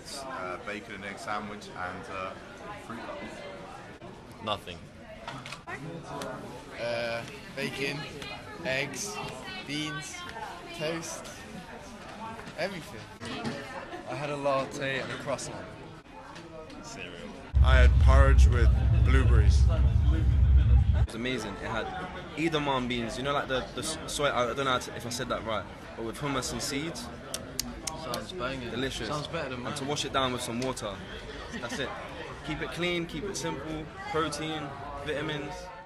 omelets, bacon and egg sandwich, and fruit cup. Nothing. Bacon, eggs, beans, toast, everything. I had a latte and a croissant. Cereal. I had porridge with blueberries. It was amazing. It had edamame beans, you know, like the soy, I don't know if I said that right, but with hummus and seeds. Sounds banging. Delicious. Sounds better than mine. And to wash it down with some water. That's it. Keep it clean, keep it simple, protein, vitamins.